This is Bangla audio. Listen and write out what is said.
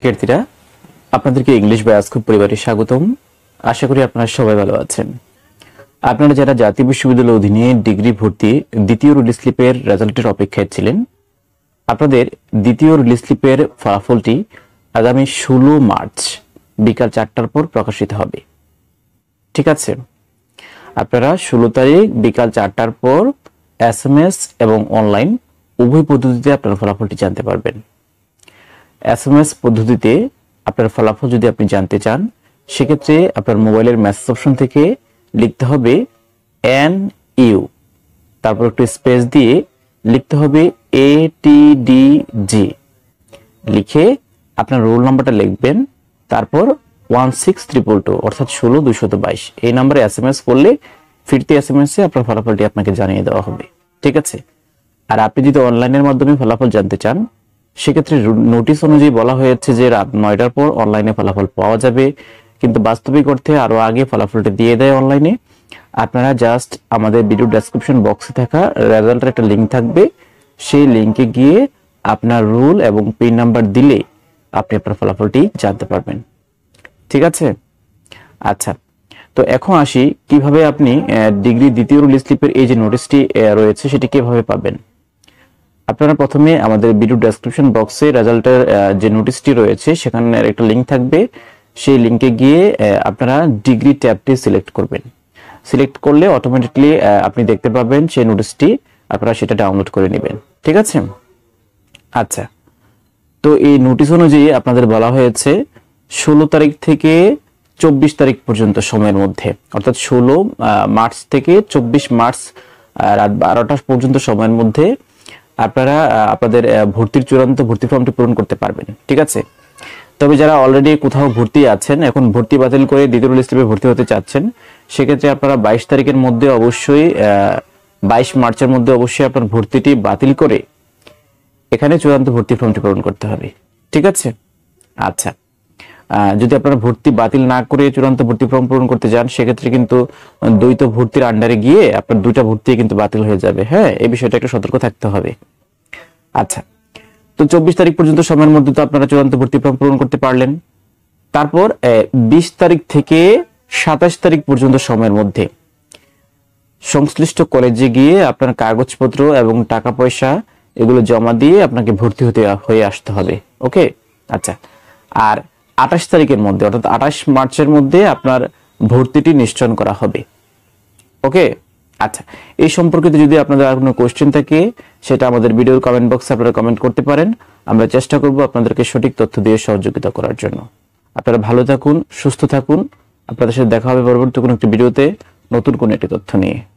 শিক্ষার্থীরা আপনাদেরকে ইংলিশ ব্যাস খুব পরিবারে স্বাগতম। আশা করি আপনারা সবাই ভালো আছেন। আপনারা যারা জাতীয় বিশ্ববিদ্যালয়ের অধীনে ডিগ্রি ভর্তি দ্বিতীয় রিলিজ স্লিপের রেজাল্টের অপেক্ষায় ছিলেন, আপনাদের দ্বিতীয় রিলিজ স্লিপের ফলাফলটি আগামী 16 মার্চ বিকাল 4টার পর প্রকাশিত হবে। ঠিক আছে, আপনারা 16 তারিখ বিকাল 4টার পর SMS এবং অনলাইন উভয় পদ্ধতিতে আপনার ফলাফলটি জানতে পারবেন। SMS পদ্ধতিতে আপনার ফলাফল যদি আপনি জানতে চান, সেক্ষেত্রে আপনার মোবাইলের মেসেজ অপশন থেকে লিখতে হবে NU, তারপর একটু স্পেস দিয়ে লিখতে হবে ATDG, লিখে আপনার রোল নাম্বারটা লিখবেন, তারপর 16322 অর্থাৎ 16222 এই নম্বরে SMS করলে ফিরতি SMS এ আপনার ফলাফলটি আপনাকে জানিয়ে দেওয়া হবে। ঠিক আছে, আর আপনি যদি অনলাইনের মাধ্যমে ফলাফল জানতে চান, সেক্ষেত্রে নোটিশ অনুযায়ী বলা হয়েছে যে রাত 9টার পর অনলাইনে ফলাফল পাওয়া যাবে, কিন্তু বাস্তবিক অর্থে আরো আগে ফলাফলটি দিয়ে দেয় অনলাইনে। আপনারা জাস্ট আমাদের ভিডিও ডেসক্রিপশন বক্সে থাকা রেজাল্টের একটা লিঙ্ক থাকবে, সেই লিঙ্কে গিয়ে আপনার রোল এবং পিন নাম্বার দিলে আপনি আপনার ফলাফলটি জানতে পারবেন। ঠিক আছে, আচ্ছা, তো এখন আসি কিভাবে আপনি ডিগ্রি দ্বিতীয় রিলিজ স্লিপের এই যে নোটিশটি রয়েছে সেটি কিভাবে পাবেন। আপনারা প্রথমে আমাদের ভিডিও ডেসক্রিপশন বক্সে রেজাল্টের যে নোটিশটি রয়েছে সেখানে একটা লিঙ্ক থাকবে, সেই লিঙ্কে গিয়ে আপনারা ডিগ্রি ট্যাবটি সিলেক্ট করবেন। সিলেক্ট করলে অটোমেটিকলি আপনি দেখতে পাবেন সেই নোটিশটি, আপনারা সেটা ডাউনলোড করে নেবেন। ঠিক আছে, আচ্ছা, তো এই নোটিশ অনুযায়ী আপনাদের বলা হয়েছে 16 তারিখ থেকে 24 তারিখ পর্যন্ত সময়ের মধ্যে, অর্থাৎ 16 মার্চ থেকে 24 মার্চ রাত 12টা পর্যন্ত সময়ের মধ্যে আপনারা আপনাদের ভর্তির চূড়ান্ত ভর্তি ফর্মটি পূরণ করতে পারবেন। ঠিক আছে, তবে যারা অলরেডি কোথাও ভর্তি আছেন, এখন ভর্তি বাতিল করে দ্বিতীয় রিলিজ স্লিপে ভর্তি হতে চাচ্ছেন, সেক্ষেত্রে আপনারা 22 তারিখের মধ্যে অবশ্যই 22 মার্চের মধ্যে অবশ্যই আপনার ভর্তিটি বাতিল করে এখানে চূড়ান্ত ভর্তি ফর্মটি পূরণ করতে হবে। ঠিক আছে, আচ্ছা, যদি আপনারা ভর্তি বাতিল না করে চূড়ান্ত ভর্তি ফর্ম পূরণ করতে যান, সেক্ষেত্রে কিন্তু দ্বৈত ভর্তির আন্ডারে গিয়ে আপনার দুইটা ভর্তি কিন্তু বাতিল হয়ে যাবে। হ্যাঁ, এই বিষয়টা একটু সতর্ক থাকতে হবে। আচ্ছা, তো 24 তারিখ পর্যন্ত সময়ের মধ্যে তো আপনারা চূড়ান্ত ভর্তি ফর্ম পূরণ করতে পারলেন। তারপর 20 তারিখ থেকে 27 তারিখ পর্যন্ত সময়ের মধ্যে সংশ্লিষ্ট কলেজে গিয়ে আপনার কাগজপত্র এবং টাকা পয়সা এগুলো জমা দিয়ে আপনাকে ভর্তি হয়ে আসতে হবে। ওকে, আচ্ছা, আর 28 তারিখের মধ্যে অর্থাৎ 28 মার্চের মধ্যে আপনার ভর্তিটি নিশ্চয়ন করা হবে। ওকে, আচ্ছা, এই সম্পর্কিত যদি আপনাদের আর কোনো কোশ্চেন থাকে, সেটা আমাদের ভিডিওর কমেন্ট বক্সে আপনারা কমেন্ট করতে পারেন। আমরা চেষ্টা করব আপনাদেরকে সঠিক তথ্য দিয়ে সহযোগিতা করার জন্য। আপনারা ভালো থাকুন, সুস্থ থাকুন। আপনাদের সাথে দেখা হবে পরবর্তী কোনো একটি ভিডিওতে নতুন কোনো একটি তথ্য নিয়ে।